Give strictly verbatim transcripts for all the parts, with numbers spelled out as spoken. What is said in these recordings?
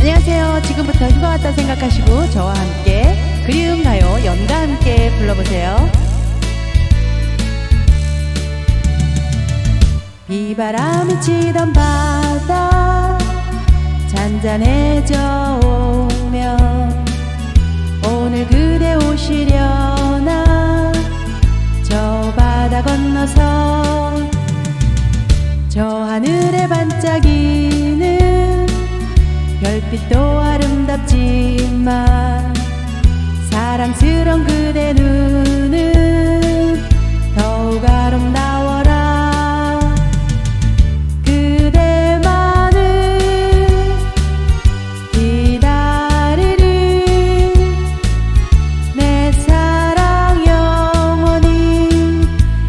안녕하세요. 지금부터 휴가 왔다 생각하시고 저와 함께 그리운 가요 연과 함께 불러보세요. 비바람이 치던 바다 잔잔해져 오면 오늘 그대 오시려나 저 바다 건너서 저 하늘에 반짝이는 별빛도 아름답지만 사랑스런 그대 눈은 더욱 아름다워라. 그대만을 기다리리. 내 사랑 영원히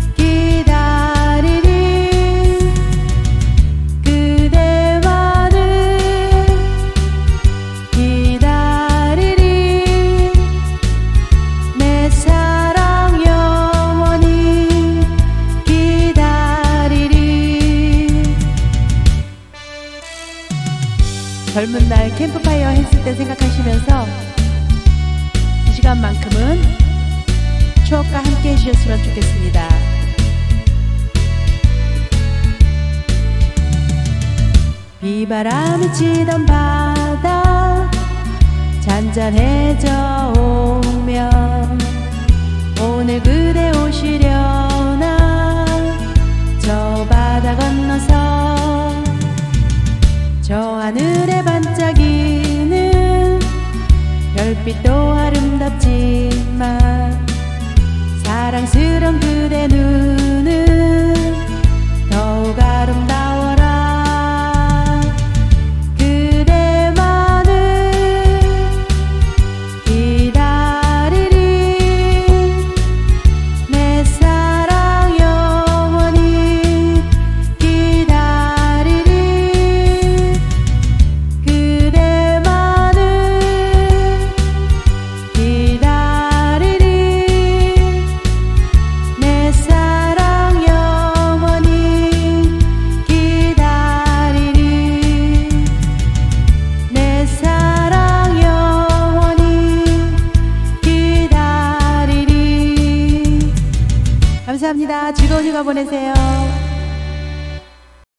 기다리리. 그대만을 기다리리. 내 사랑 영원히 기다리리. 젊은 날 캠프파이어 했을 때 생각하시면서 이 시간만큼은 추억과 함께 해주셨으면 좋겠습니다. 비바람이 치던 바다 잔잔해져 오면 오늘 그대 오시려나 저 바다 건너서 저 하늘에 반짝이는 별빛도 아름답지만 사랑스런 그대 눈은 더욱 아름다워라. 그대만을 기다리리. 내 사랑 영원히 기다리리. 그대만을 기다리리. 내 사랑 영원히 기다리리. 내 사랑 영원히 기다리리. 감사합니다. 즐거운 휴가 보내세요.